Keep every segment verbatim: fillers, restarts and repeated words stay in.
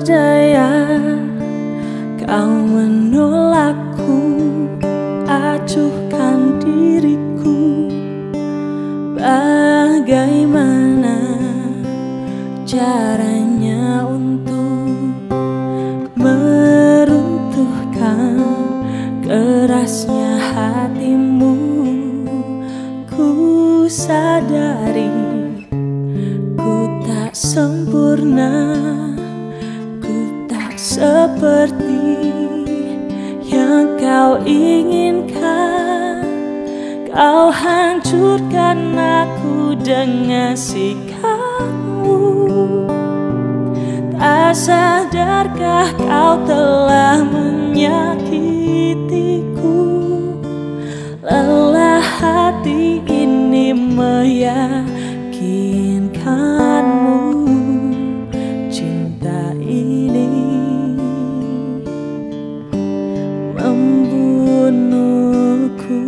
berdaya, kau menolakku, acuhkan diriku. Bagaimana caranya untuk meruntuhkan kerasnya hatimu? Ku sadari ku tak sempurna, ku tak seperti yang kau inginkan. Kau hancurkan aku dengan sikapmu. Tak sadarkah kau telah menyakitiku? Lelah hati ini meyakinkanmu, cinta ini membunuhku.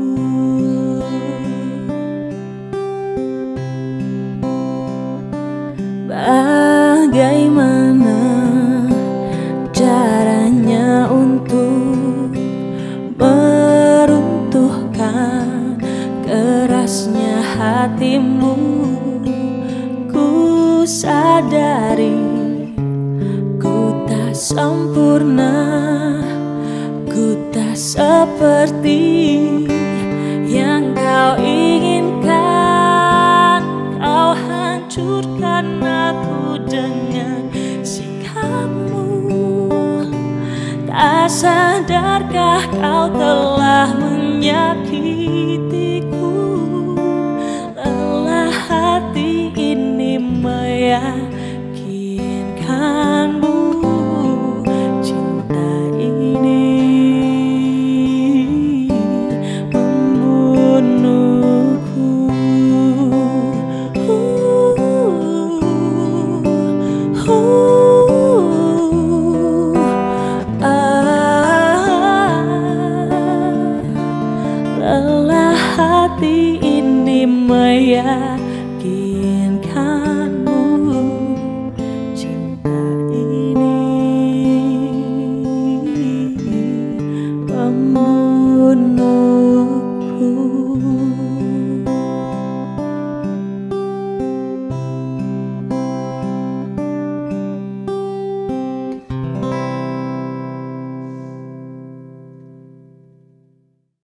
Bagaimana caranya untuk meruntuhkan kerasnya hatimu? Ku sadari ku tak sempurna, ku tak seperti yang kau inginkan. Kau hancurkan aku dengan sikapmu. Tak sadarkah kau telah menyakitiku? Lelah hati ini meyakinkanmu,